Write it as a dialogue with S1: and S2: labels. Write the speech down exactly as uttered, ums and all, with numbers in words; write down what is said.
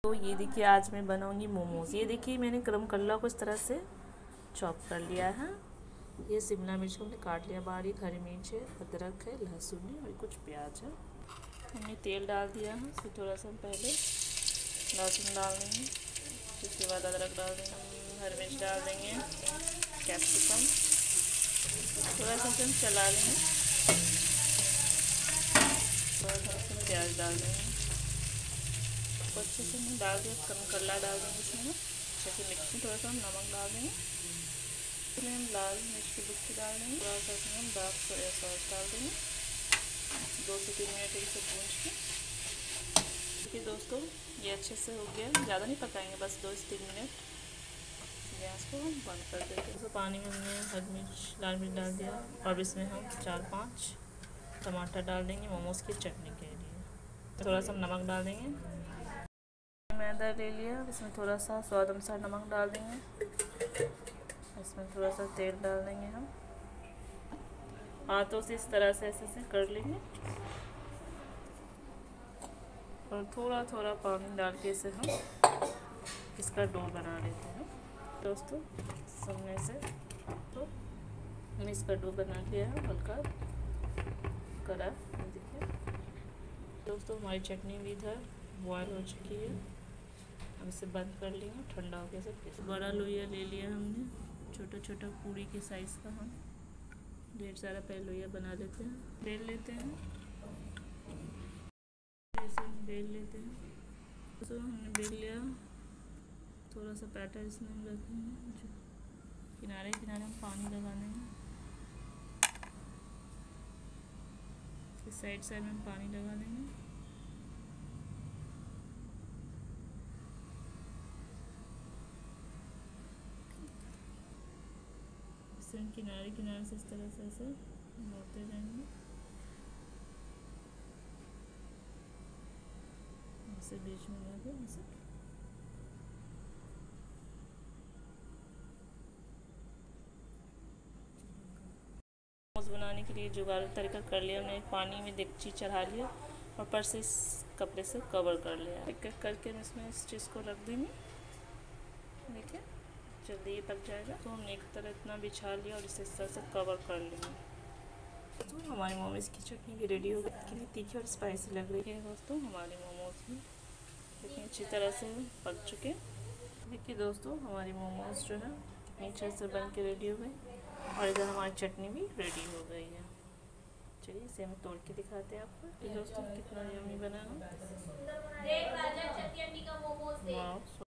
S1: तो ये देखिए आज मैं बनाऊंगी मोमोज। ये देखिए मैंने गरम कल्ला को इस तरह से चॉप कर लिया है। ये शिमला मिर्च को हमने काट लिया बारीक, हरी मिर्च है, अदरक है, लहसुन है और कुछ प्याज है। हमने तेल डाल दिया है। फिर थोड़ा सा हम पहले लहसुन डाल देंगे, उसके बाद अदरक डाल देंगे, हरी मिर्च डाल देंगे, कैप्सिकम थोड़ा सा हम चला लेंगे, थोड़ा सा प्याज डाल देंगे, अच्छे से हमने डाल दिया। कम कल्ला डाल देंगे इसमें, अच्छे से मिक्स में थोड़ा सा हम नमक डाल देंगे, इसमें हम लाल मिर्च की बुक्की डाल देंगे, थोड़ा सा इसमें हम डार्क सोया सॉस डाल देंगे। दो से तीन मिनट इसे भून के देखिए दोस्तों ये अच्छे से हो गया। ज़्यादा नहीं पकाएंगे, बस दो से तीन मिनट। गैस को हम बंद कर देते हैं। तो पानी में हमने हरी मिर्च, लाल मिर्च डाल दिया और इसमें हम चार पाँच टमाटर डाल देंगे मोमोज़ की चटनी के लिए। थोड़ा सा नमक डाल देंगे, मैदा ले लिया, इसमें थोड़ा सा स्वाद अनुसार नमक डाल देंगे, इसमें थोड़ा सा तेल डाल देंगे। हम हाथों से इस तरह से ऐसे से कर लेंगे और थोड़ा थोड़ा पानी डाल के इसे हम इसका डो बना लेते हैं दोस्तों। सामने से तो हम इसका डो बना लिया है, हल्का कड़ा। देखिए दोस्तों हमारी चटनी भी इधर बॉयल हो चुकी है। अब इसे बंद कर लेंगे, ठंडा हो गया से। बड़ा लोइया ले लिया हमने, छोटा छोटा पूरी के साइज़ का। हम ढेर सारा पहले लोइया बना लेते हैं, बेल लेते हैं, ऐसे हम बेल लेते हैं। तो हमने बेल लिया, थोड़ा सा बैटर इसमें हम रखेंगे, किनारे किनारे हम पानी लगा देंगे, साइड साइड में हम पानी लगा देंगे। किनारे किनारे से इस तरह से ऐसे मोड़ते जाएंगे, ऐसे बीच में लगा के ऐसे। मोमोज बनाने के लिए जुगाड़ तरीका कर लिया हमने। पानी में देगची चढ़ा लिया और ऊपर से इस कपड़े से कवर कर लिया। एक एक करके हम इसमें इस चीज़ को रख देंगे। देखिए जल्दी ये पक जाएगा। तो हमने एक तरह इतना बिछा लिया और इसे इस तरह से कवर कर लेंगे। तो हमारे मोमोज की चटनी भी रेडी हो गई। कितनी तीखी और स्पाइसी लग रही है दोस्तों हमारे मोमोज भी कितनी अच्छी तरह से पक चुके। देखिए दोस्तों हमारी मोमोज जो है कितनी अच्छे से बन के रेडी हो गई और इधर हमारी चटनी भी रेडी हो गई है। चलिए इसे हम तोड़ के दिखाते हैं आपको। दोस्तों कितना यम्मी बना है।